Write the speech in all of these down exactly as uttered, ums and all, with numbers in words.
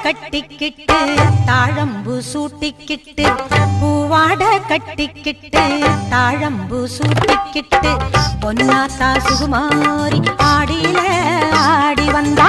கட்டிக்கிட்டு தாழம்பு சூட்டிக்கிட்டு பூவாட கட்டிக்கிட்டு தாழம்பு சூட்டிக்கிட்டு பொன்னாத்தா சுகுமாரி ஆடியில ஆடி வந்தா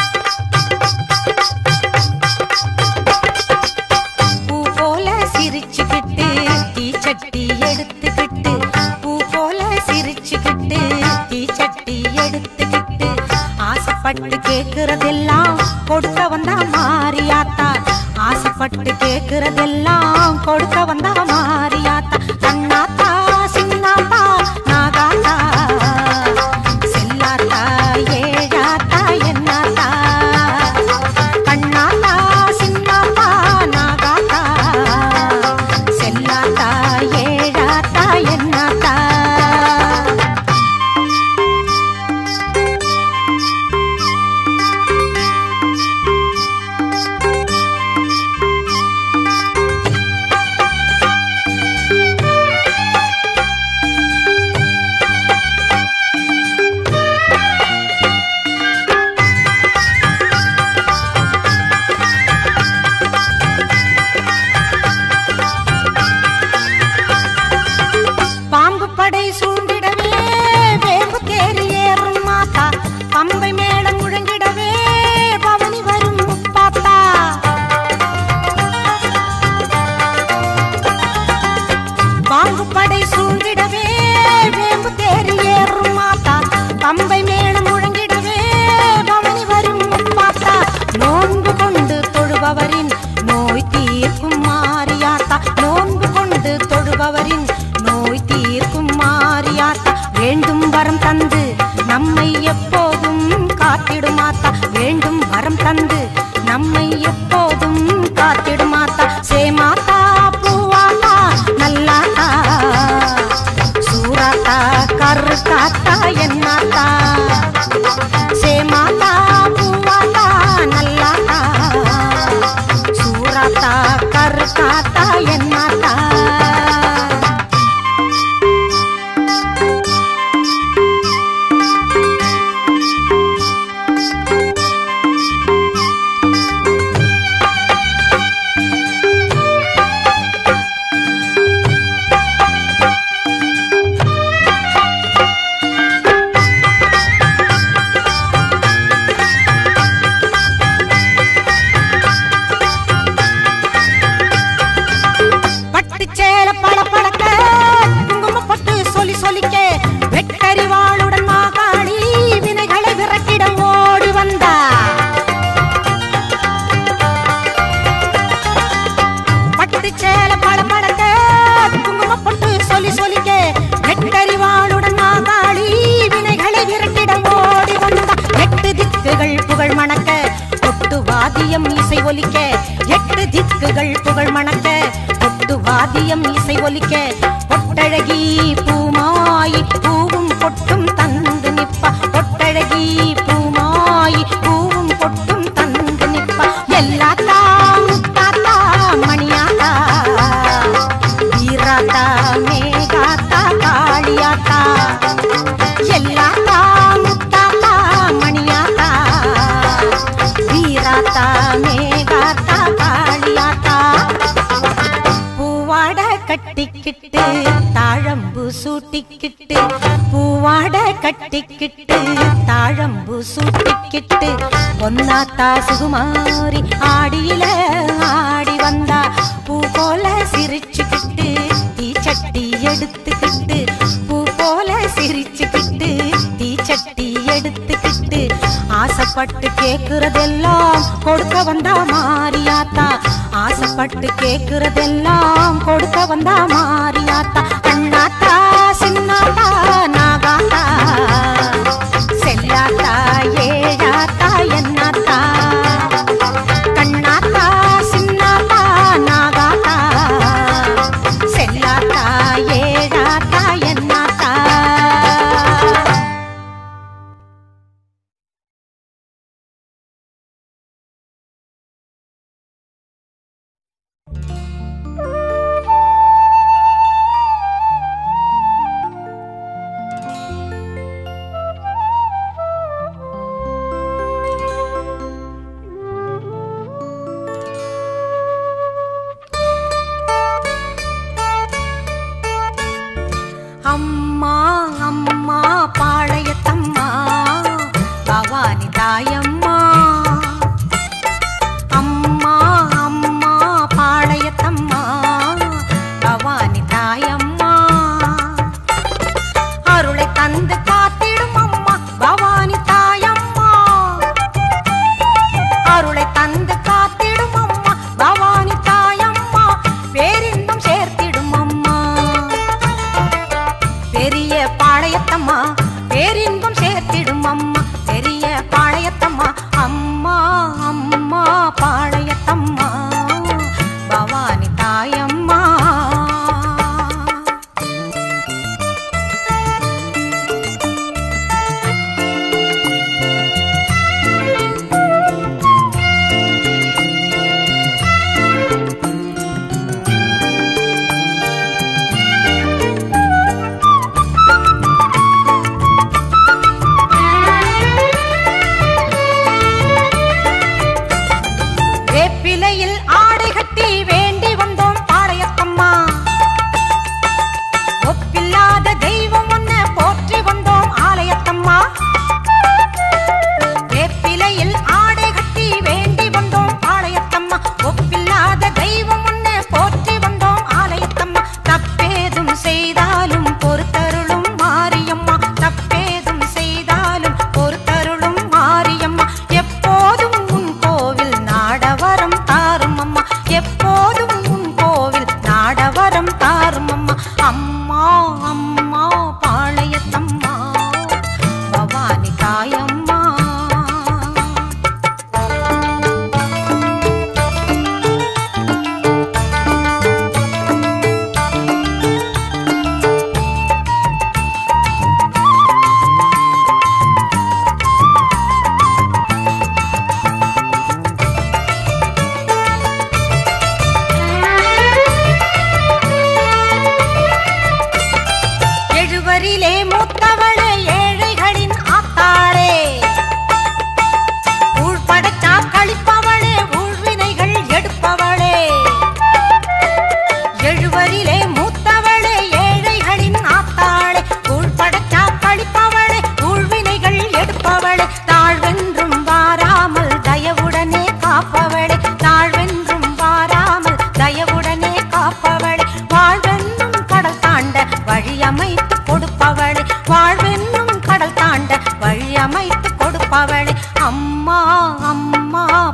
பூ போல சிரிச்சுக்கிட்டு தீச்சட்டி எடுத்துக்கிட்டு பூ போல சிரிச்சுக்கிட்டு தீச்சட்டி எடுத்துக்கிட்டு ஆசைப்பட்டு கேக்குறதெல்லாம் கொடுக்க வந்தா மாரியாத்தா ஆசைப்பட்டு கேக்குறதெல்லாம் கொடுக்க வந்தா மாரியாத்தா கண்ணாத்தா சின்னாத்தா நாகாத்தா செல்லாத்தா ஏழாத்தா என்னாத்தா கண்ணாத்தா சின்னாத்தா நாகாத்தா செல்லாத்தா ஏழாத்தா என்னாத்தா கட்டிக்கிட்டு தாழம்பு சூட்டிக்கிட்டு பூவாட கட்டிக்கிட்டு தாழம்பு சூட்டிக்கிட்டு பொன்னாத்தா சுகுமாரி ஆடியில ஆடி வந்தா பூ போல சிரிச்சுக்கிட்டு தீச்சட்டி எடுத்துக்கிட்டு பூ போல சிரிச்சுக்கிட்டு தீச்சட்டி எடுத்துக்கிட்டு ஆசைப்பட்டு கேக்குறதெல்லாம் கொடுக்க வந்தா மாரியாத்தா ஆசைப்பட்டு கேக்குறதெல்லாம் கொடுக்க வந்தா மாரியாத்தா கண்ணாத்தா சின்னாத்தா நாகாத்தா செல்லாத்தா ஏழாத்தா என்னாத்தா கண்ணாத்தா சின்னாத்தா நாகாத்தா செல்லாத்தா ஏழாத்தா என்னாத்தா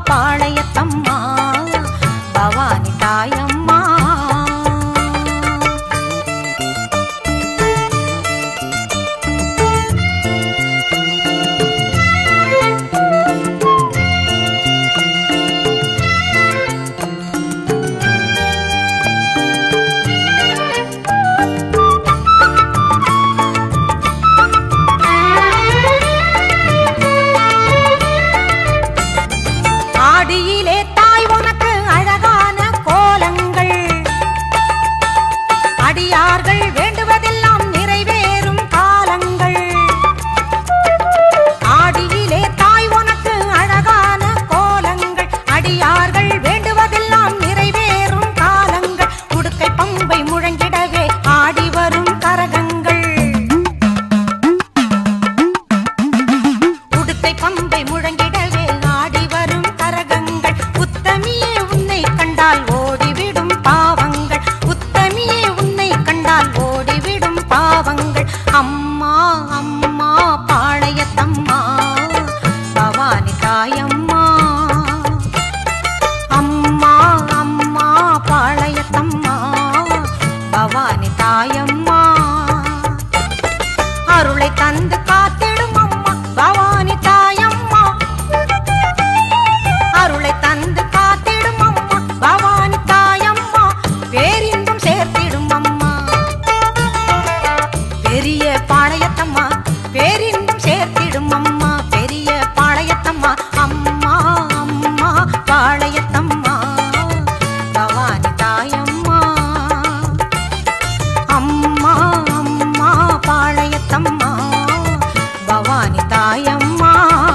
பாளையத்தம்மா பவானி தாயம்மா. ஆடியிலே தாய் உனக்கு அழகான கோலங்கள், அடியார்கள் வேண்டுவதெல்லாம் நிறைவேறும் காலங்கள். ஆடியிலே தாய் உனக்கு அழகான கோலங்கள், அடியார்கள் வேண்டுவதெல்லாம் நிறைவேறும் காலங்கள். உடுக்கை பம்பை முழங்கிடவே ஆடி வரும் கரகங்கள், உடுக்கை பம்பை முழங்கிடவே ஆடி வரும் கரகங்கள். உத்தமியே உன்னை கண்டால் ஓடிவிடும் பாவங்கள், உத்தமியே உன்னை கண்டால் ஓடிவிடும் பாவங்கள். அம்மா அம்மா பாளையத்தம்மா பவானி தாயம்மா. அம்மா அம்மா பாளையத்தம்மா பவானி தாயம்மா. அருளை தந்து காத்திடும் அம்மா பவானி தாயம்மா, அருளை தந்து காத்திடும் அம்மா பவானி தாயம்மா. பேரின்பம் சேர்த்திடும் அம்மா பெரிய பாளையத்தம்மா, பேரின்பம் சேர்த்திடும் அம்மா பெரிய பாளையத்தம்மா. அம்மா அம்மா பாளையத்தம்மா பவானி தாயம்மா. அம்மா அம்மா பாளையத்தம்மா பவானி தாயம்மா.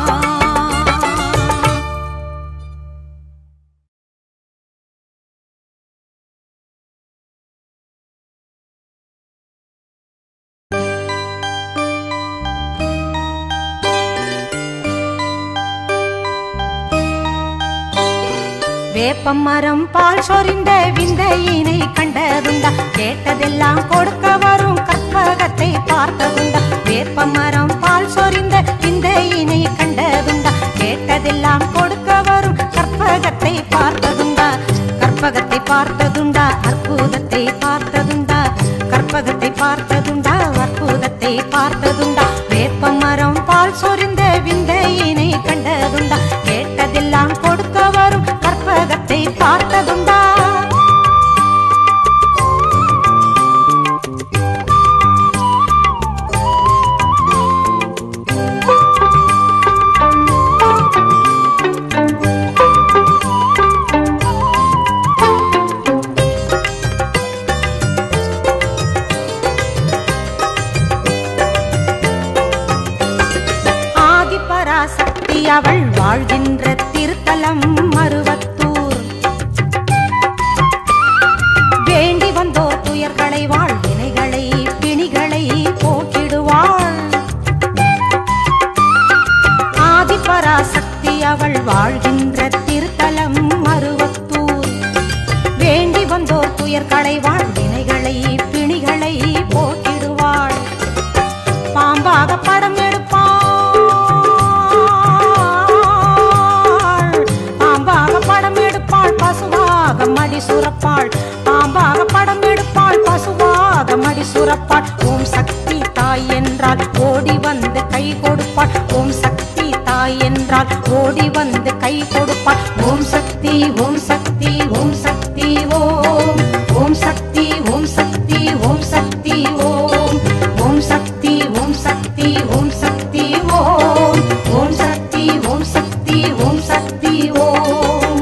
வேப்பமரம் பால் சொரிந்த விந்தையினை கண்டதுண்டா, கேட்டதெல்லாம் கொடுக்க வரும் கற்பகத்தை பார்த்ததுண்டா. வேப்பமரம் பால் சொரிந்த விந்தையினை கண்டதுண்டா, கேட்டதெல்லாம் கொடுக்க வரும் கற்பகத்தை பார்த்ததுண்டா. கற்பகத்தை பார்த்ததுண்டா, அற்புதத்தை பார்த்ததுண்டா, கற்பகத்தை பார்த்ததுண்டா, அற்புதத்தை பார்த்ததுண்டா. வேப்பமரம் பால் சொரிந்த விந்தையினை கண்டதுண்டா, கேட்டதெல்லாம் கொடுக்க வரும் கற்பகத்தை பார்த்ததுண்டா. ஆதிபராசக்தி அவள் வாழ்கின்ற திருத்தலம் மருவத்தூர். வேண்டி வந்தோர் துயர்களை வாழ் வினைகளை பிணிகளை போக்கிடுவாள். ஆதிபராசக்தி அவள் வாழ்கின்ற திருத்தலம் மருவத்தூர். வேண்டி வந்தோர் துயர்களை வாழ் வினைகளை பிணிகளை போக்கிடுவாள். பாம்பாக படம் எடுப்பாள், பாம்பாக படம் எடுப்பாள், பசுவாக மடி சுரப்பாள். பாம்பாக படம் எடுப்பாள், பசுவாக மடி சுரப்பாள். ஓம் சக்தி தாய் என்றால் ஓடி வந்து கை கொடுப்பாள். ஓம் சக்தி தாய் என்றால் ஓடி வந்து கை கொடுப்பாள். ஓம் சக்தி ஓம் சக்தி ஓம் சக்தி ஓம், ஓம் சக்தி ஓம் சக்தி ஓம் சக்தி ஓம், ஓம் சக்தி ஓம் சக்தி ஓம் சக்தி ஓம், ஓம் சக்தி ஓம் சக்தி ஓம் சக்தி ஓம்.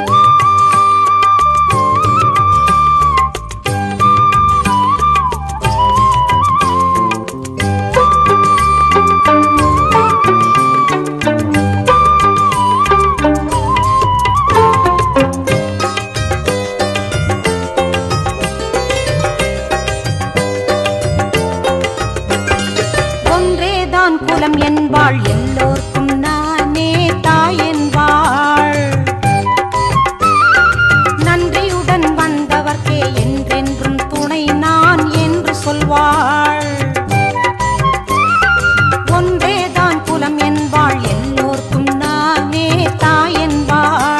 குலம் என்பாள், எல்லோர்க்கும் நானே தாய் என்பாள். நன்றியுடன் வந்தவர்க்கே என்றென்றும் துணை நான் என்று சொல்வாள். ஒன்றேதான் குலம் என்பாள், எல்லோர்க்கும் நானே தாய் என்பாள்.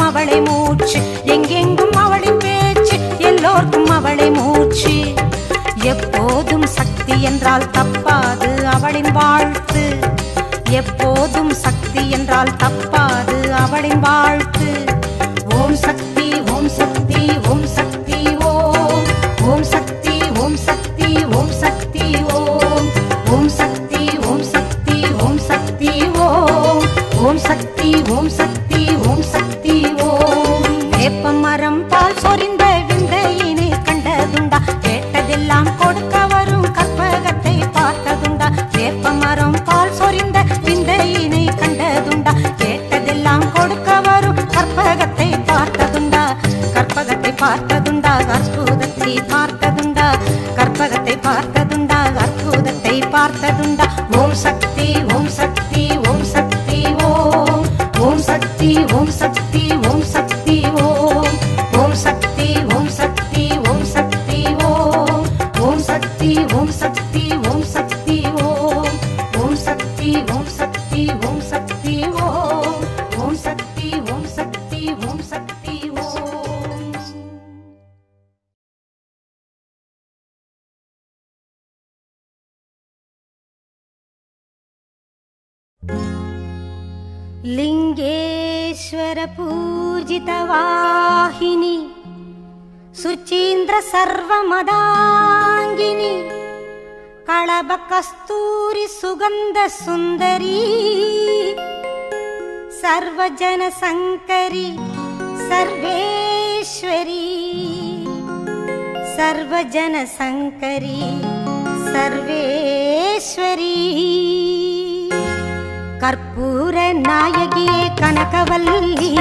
அவளை மூச்சு, எங்கெங்கும் அவளின் பேச்சு, எல்லோர்க்கும் அவளை மூச்சு. எப்போதும் சக்தி என்றால் தப்பாது அவளின் வாழ்த்து, எப்போதும் சக்தி என்றால் தப்பாது அவளின் வாழ்த்து. ஓம் சக்தி ஓம் சக்தி ஓம் சக்தி ஓம், ஓம் சக்தி ஓம் சக்தி ஓம் சக்தி ஓம், ஓம் சக்தி ஓம் சக்தி ஓம் சக்தி ஓம், ஓம் சக்தி ஓம் சக்தி ஓம் சக்தி ஓம். வேப்ப மரம் பால் சொரிந்த விந்தையினை கண்டதுண்டா, கேட்டதெல்லாம் கொடுக்க வரும் கற்பகத்தை பார்த்ததுண்டா. வேப்ப மரம் பால் சொரிந்த விந்தையினை கண்டதுண்டா, கேட்டதெல்லாம் கொடுக்க வரும் கற்பகத்தை பார்த்ததுண்டா. கற்பகத்தை பார்த்ததுண்டா, அற்புதத்தை பார்த்ததுண்டா, கற்பகத்தை பார்த்ததுண்டா, அற்புதத்தை பார்த்ததுண்டா. ஓம் சக்தி ஓம் சக்தி ஓம் சக்தி ஓம், ஓம் சக்தி ஓம் சக்தி ஓம் சக்தி ஓம், ஓம் சக்தி ஓம் சக்தி ஓம் சக்தி ஓம், ஓம் சக்தி ஓம் சக்தி ஓம் சக்தி ஓம், ஓம் சக்தி ஓம் சக்தி ஓம் சக்தி ஓம், ஓம் சக்தி ஓம் சக்தி ஓம் சக்தி ஓம். लिंगेश्वर पूजित वाहिनी, सुचीन्द्र सर्वमदांगिनी, कळभ कस्तूरी सुगंध सुंदरी, सर्वजन संकरी सर्वेश्वरी, सर्वजन संकरी सर्वेश्वरी. कर्पूर नायगिये कनकवल्ली,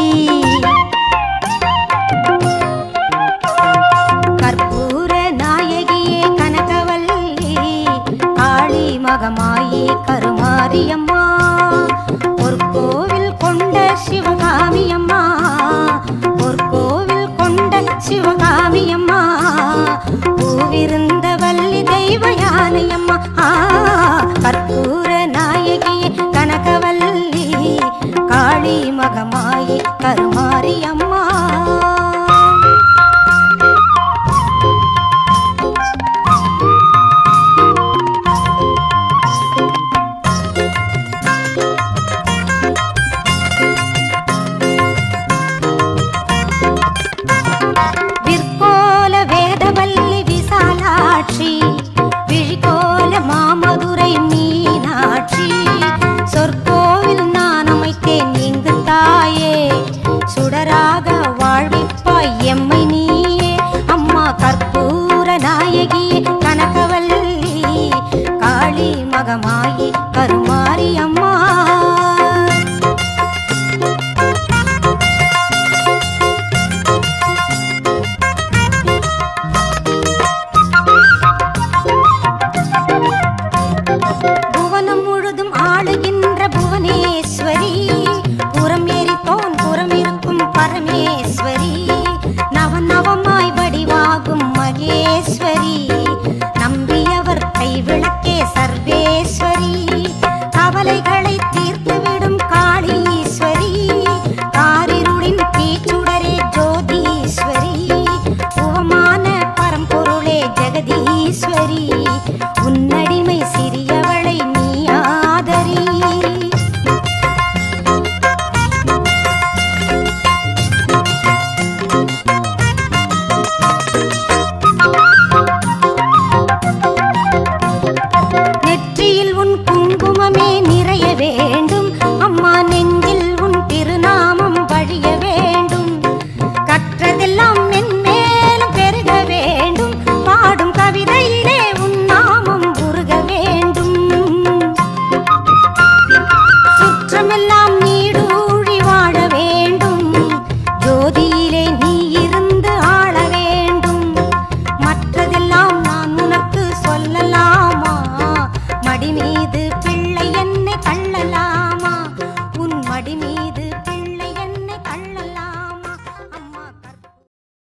कर्पूर नायगिये कनकवल्ली, काली मगमायी करुमारियम्मा, ஒரு கோவில் கொண்ட சிவகாமியம்மா, ஒரு கோவில் கொண்ட சிவகாமியம்மா, பூவிருந்த வள்ளி தெய்வ யானையம்மா. கற்பூர நாயகியே கனகவல்லி, காளி மகமாயி கருமாரியம்மா.